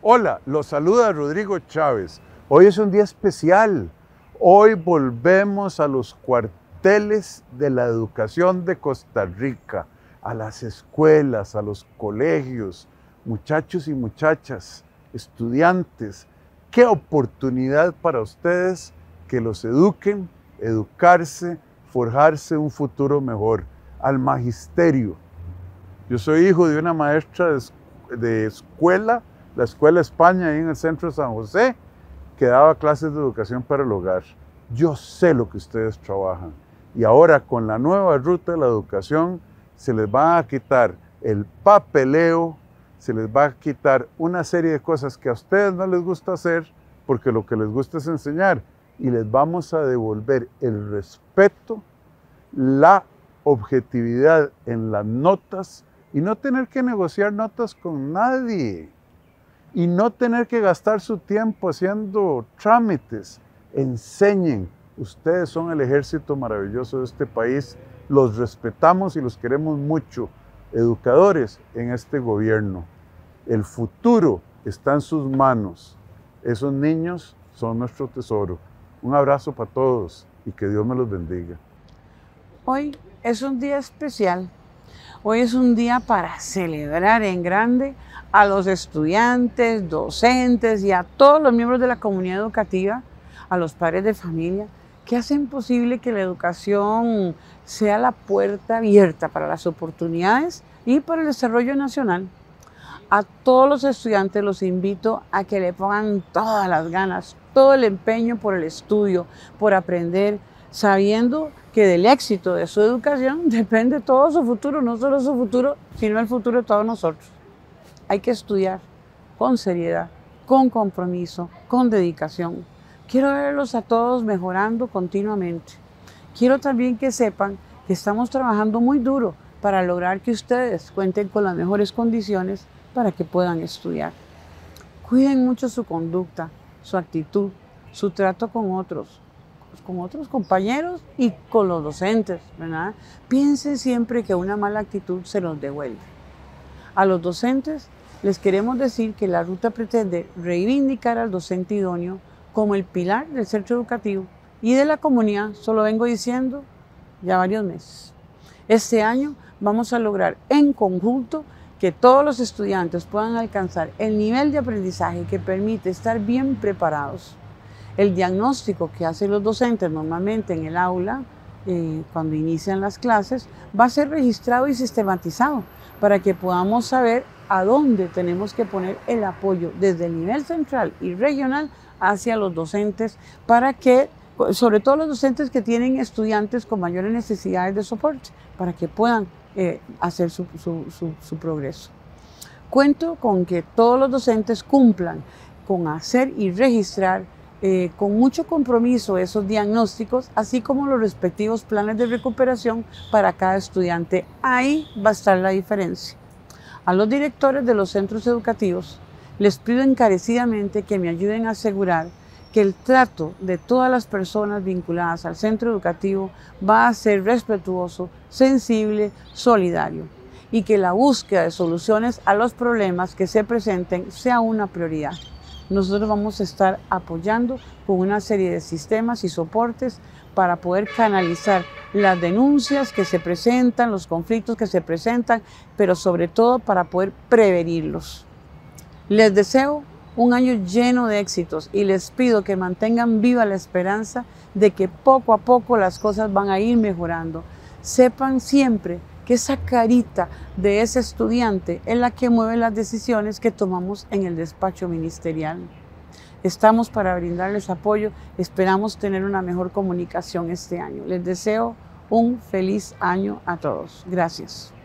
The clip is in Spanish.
Hola, los saluda Rodrigo Chávez. Hoy es un día especial. Hoy volvemos a los cuarteles de la educación de Costa Rica, a las escuelas, a los colegios, muchachos y muchachas, estudiantes. Qué oportunidad para ustedes que los eduquen, educarse, forjarse un futuro mejor. Al magisterio. Yo soy hijo de una maestra de escuela, la Escuela España, ahí en el centro de San José, que daba clases de educación para el hogar. Yo sé lo que ustedes trabajan. Y ahora con la nueva ruta de la educación, se les va a quitar el papeleo, se les va a quitar una serie de cosas que a ustedes no les gusta hacer, porque lo que les gusta es enseñar. Y les vamos a devolver el respeto, la objetividad en las notas y no tener que negociar notas con nadie. Y no tener que gastar su tiempo haciendo trámites. Enseñen. Ustedes son el ejército maravilloso de este país. Los respetamos y los queremos mucho. Educadores en este gobierno. El futuro está en sus manos. Esos niños son nuestro tesoro. Un abrazo para todos y que Dios me los bendiga. Hoy es un día especial. Hoy es un día para celebrar en grande a los estudiantes, docentes y a todos los miembros de la comunidad educativa, a los padres de familia, que hacen posible que la educación sea la puerta abierta para las oportunidades y para el desarrollo nacional. A todos los estudiantes los invito a que le pongan todas las ganas, todo el empeño por el estudio, por aprender, sabiendo que del éxito de su educación depende todo su futuro, no solo su futuro, sino el futuro de todos nosotros. Hay que estudiar con seriedad, con compromiso, con dedicación. Quiero verlos a todos mejorando continuamente. Quiero también que sepan que estamos trabajando muy duro para lograr que ustedes cuenten con las mejores condiciones para que puedan estudiar. Cuiden mucho su conducta, su actitud, su trato con otros compañeros y con los docentes, ¿verdad? Piensen siempre que una mala actitud se los devuelve. A los docentes les queremos decir que la ruta pretende reivindicar al docente idóneo como el pilar del centro educativo y de la comunidad, solo vengo diciendo ya varios meses. Este año vamos a lograr en conjunto que todos los estudiantes puedan alcanzar el nivel de aprendizaje que permite estar bien preparados. El diagnóstico que hacen los docentes normalmente en el aula, cuando inician las clases, va a ser registrado y sistematizado para que podamos saber a dónde tenemos que poner el apoyo desde el nivel central y regional hacia los docentes, para que, sobre todo los docentes que tienen estudiantes con mayores necesidades de soporte, para que puedan hacer su progreso. Cuento con que todos los docentes cumplan con hacer y registrar con mucho compromiso esos diagnósticos, así como los respectivos planes de recuperación para cada estudiante. Ahí va a estar la diferencia. A los directores de los centros educativos les pido encarecidamente que me ayuden a asegurar que el trato de todas las personas vinculadas al centro educativo va a ser respetuoso, sensible, solidario, y que la búsqueda de soluciones a los problemas que se presenten sea una prioridad. Nosotros vamos a estar apoyando con una serie de sistemas y soportes para poder canalizar las denuncias que se presentan, los conflictos que se presentan, pero sobre todo para poder prevenirlos. Les deseo un año lleno de éxitos y les pido que mantengan viva la esperanza de que poco a poco las cosas van a ir mejorando. Sepan siempre que esa carita de ese estudiante es la que mueve las decisiones que tomamos en el despacho ministerial. Estamos para brindarles apoyo, esperamos tener una mejor comunicación este año. Les deseo un feliz año a todos. Gracias.